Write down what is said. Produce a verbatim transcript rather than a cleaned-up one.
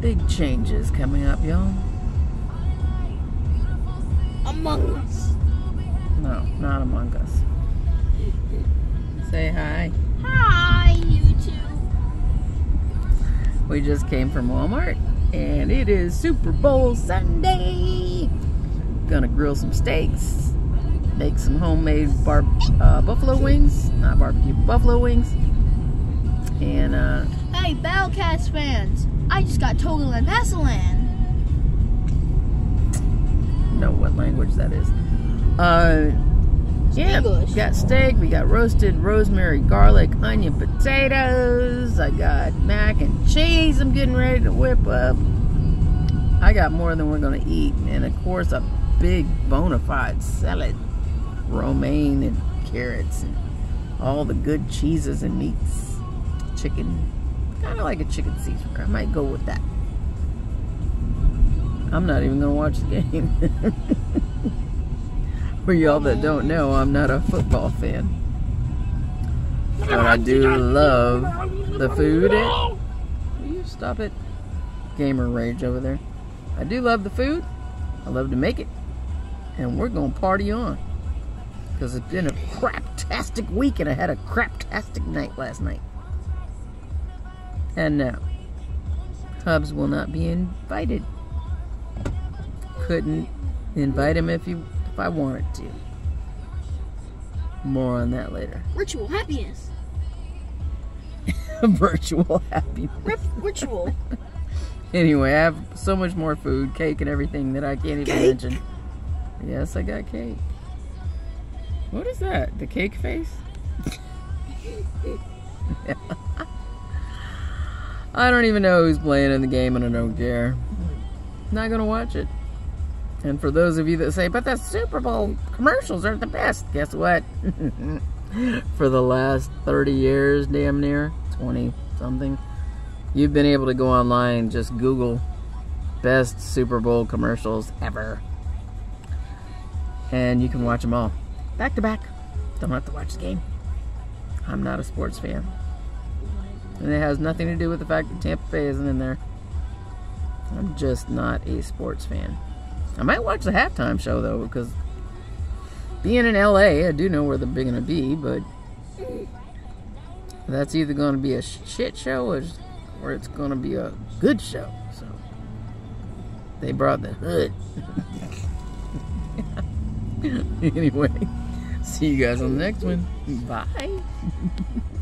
Big changes coming up, y'all. Among Us. No, not Among Us. Say hi. Hi, YouTube. We just came from Walmart, and it is Super Bowl Sunday. Gonna grill some steaks, make some homemade bar uh, buffalo wings, not barbecue, buffalo wings, and uh, Hey, Battlecast fans, I just got Togeland Passaland. know what language that is. Uh, yeah, English. we got steak, we got roasted rosemary, garlic, onion, potatoes. I got mac and cheese I'm getting ready to whip up. I got more than we're gonna eat, and of course a big bona fide salad, romaine and carrots and all the good cheeses and meats. Chicken, kind of like a chicken Caesar. I might go with that. I'm not even gonna watch the game. For y'all that don't know, I'm not a football fan, but I do love the food. Will you stop it? Gamer rage over there. I do love the food. I love to make it, and we're gonna party on, because it's been a craptastic week, and I had a craptastic night last night. And now, Hubs will not be invited. Couldn't invite him if you if I wanted to. More on that later. Ritual happiness. Virtual happiness. Rip ritual. Anyway, I have so much more food, cake and everything that I can't even Cake? mention. Yes, I got cake. What is that? The cake face? I don't even know who's playing in the game, and I don't care. Not gonna watch it. And for those of you that say, but the Super Bowl commercials are the best, guess what? For the last thirty years, damn near, twenty something, you've been able to go online and just Google best Super Bowl commercials ever. And you can watch them all. Back to back. Don't have to watch the game. I'm not a sports fan. And it has nothing to do with the fact that Tampa Bay isn't in there. I'm just not a sports fan. I might watch the halftime show, though, because being in L A, I do know where they're going to be, but that's either going to be a shit show or, or it's going to be a good show. So they brought the hood. Anyway, see you guys on the next one. Bye.